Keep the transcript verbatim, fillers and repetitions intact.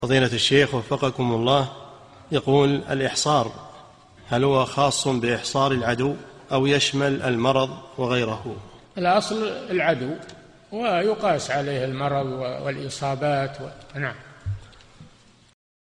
فضيلة الشيخ وفقكم الله، يقول: الإحصار هل هو خاص بإحصار العدو أو يشمل المرض وغيره؟ الأصل العدو ويقاس عليه المرض والإصابات و... نعم.